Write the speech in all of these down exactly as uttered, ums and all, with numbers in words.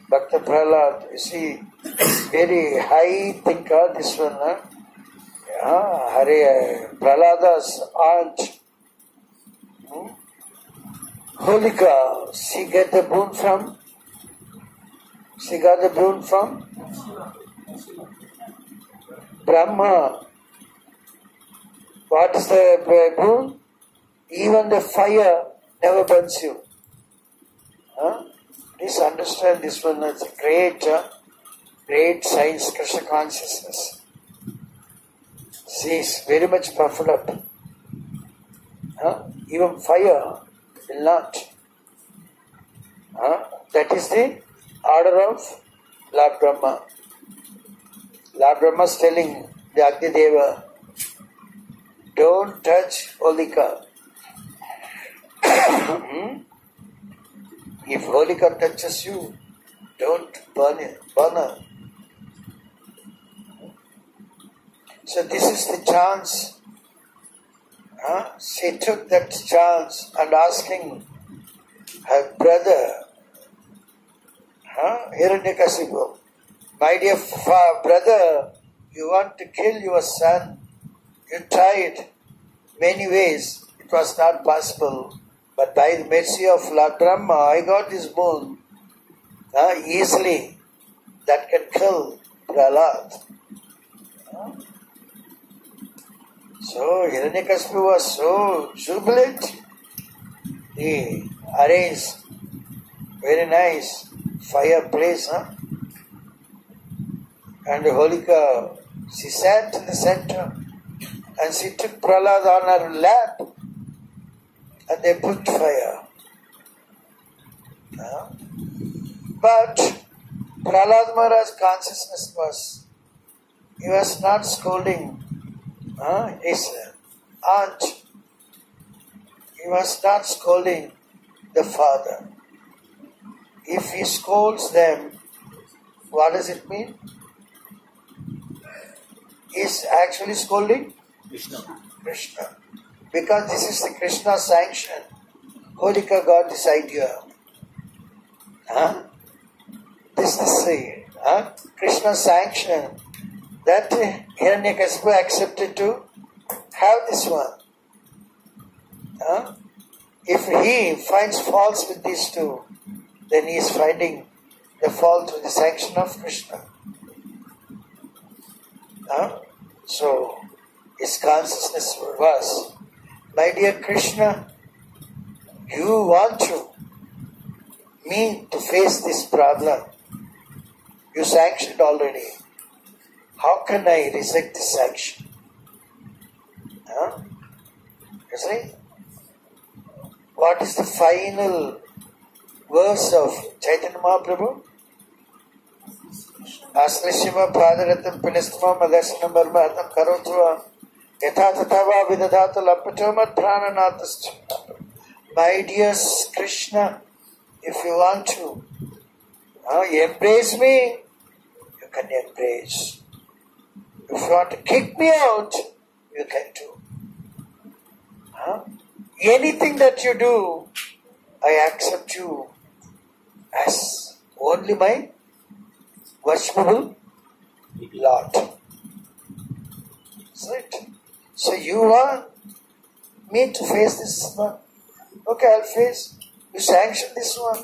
Bhakta Prahlad, you see, very high thinker, this one. Huh? Yeah, Hare, Prahlada's aunt, hmm? Holika, she get the boon from? She got the boon from? Brahma. What is the boon? Even the fire never burns you. Huh? Please understand this one. It's a great, uh, great science, Krishna consciousness. She is very much puffed up. Huh? Even fire will not. Huh? That is the order of Lord Brahma. Lord Brahma is telling the Agni Deva, don't touch Holika. If Holika touches you, don't burn it, burn her. So this is the chance. Huh? She took that chance and asking her brother, huh? Hiranyakasipu, my dear fa- brother, you want to kill your son. You tried many ways. It was not possible. But by the mercy of Lord Brahma, I got this boon. Uh, easily, that can kill Prahlad. Uh, so, Hiranyakasipu was so jubilant. He arranged very nice fireplace. Huh? And Holika, she sat in the center and she took Prahlad on her lap. And they put fire. Uh, but Prahlad Maharaj's consciousness was, he was not scolding uh, his aunt. He was not scolding the father. If he scolds them, what does it mean? He's actually scolding Krishna. Krishna. Because this is the Krishna sanction. Holika got this idea. Huh? This is the huh? Krishna sanction that Hiranyakasipu accepted to have this one. Huh? If he finds faults with these two, then he is finding the fault with the sanction of Krishna. Huh? So, his consciousness was, my dear Krishna, you want to me to face this problem. You sanctioned already. How can I reject this sanction? Huh? You see? What is the final verse of Chaitanya Mahaprabhu? Asrishima Padaratam Pinistamam Adarsanam Bharmatam Karotua Yatha Tatava Vidadata Lapatomat Prananatascha. My dear Krishna, if you want to uh, embrace me, you can embrace. If you want to kick me out, you can do. Huh? Anything that you do, I accept you as only my worshipable Lord. That's it. So you want me to face this one? Okay, I'll face. You sanction this one.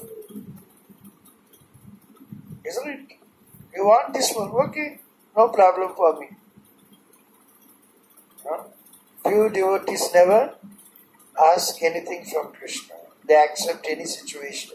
Isn't it? You want this one? Okay, no problem for me. Huh? Few devotees never ask anything from Krishna. They accept any situation.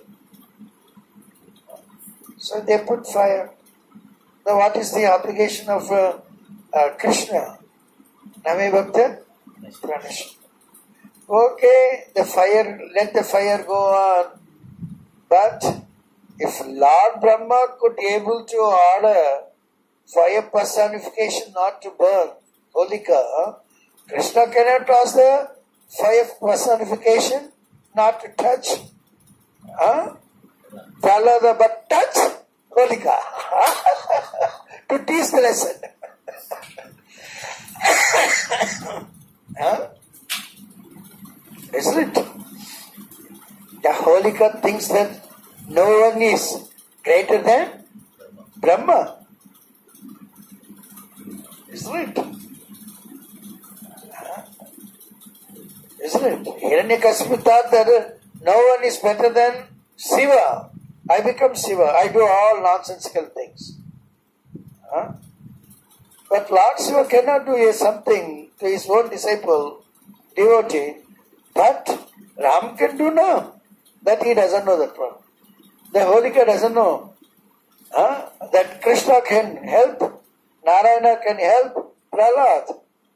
So they put fire. Now what is the obligation of uh, uh, Krishna? Name Bhakta? Pranasham. Okay, the fire, let the fire go on. But if Lord Brahma could be able to order fire personification not to burn, Holika, Krishna cannot ask the fire personification not to touch. Huh? Prahlada, but touch Holika. To teach the lesson. Huh? Isn't it? The Holika thinks that no one is greater than Brahma. Isn't it? Huh? Isn't it? Hiranyakasipu thought that no one is better than Shiva. I become Shiva. I do all nonsensical things. Huh? But Lord Shiva cannot do something to his own disciple, devotee, but Ram can do now. That he doesn't know that one. The Holika doesn't know huh? that Krishna can help, Narayana can help Prahlad.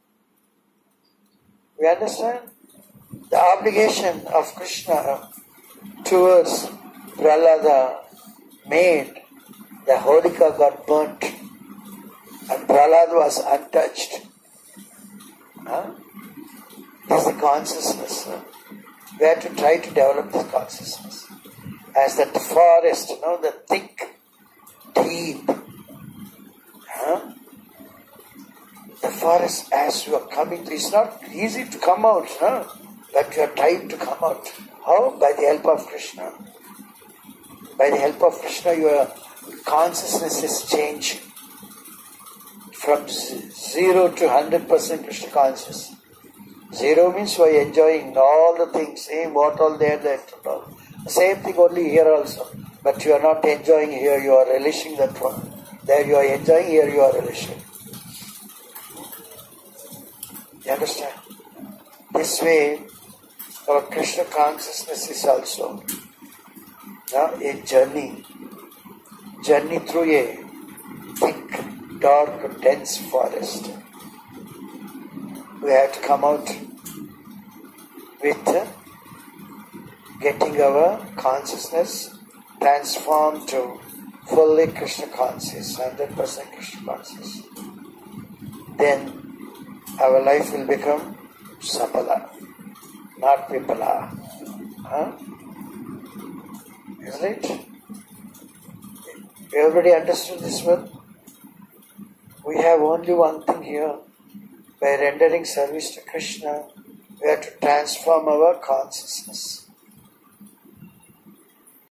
We understand? The obligation of Krishna towards Prahlada made the Holika got burnt and Prahlad was untouched. Huh? This is the consciousness. Huh? We have to try to develop this consciousness. As that forest, you know, the thick, deep. Huh? The forest, as you are coming to, it's not easy to come out, huh? But you are trying to come out. How? By the help of Krishna. By the help of Krishna, your consciousness is changing from zero to one hundred percent Krishna conscious. Zero means you are enjoying all the things, same what all there, that and all. Same thing only here also. But you are not enjoying here, you are relishing that one. There you are enjoying, here you are relishing. You understand? This way, our Krishna consciousness is also now a journey. Journey through a thick, dark, dense forest. We have to come out with uh, getting our consciousness transformed to fully Krishna conscious, one hundred percent Krishna conscious. Then our life will become Sapala, not Vipala. Huh? Isn't it? Everybody understood this one? We have only one thing here. By rendering service to Krishna, we have to transform our consciousness.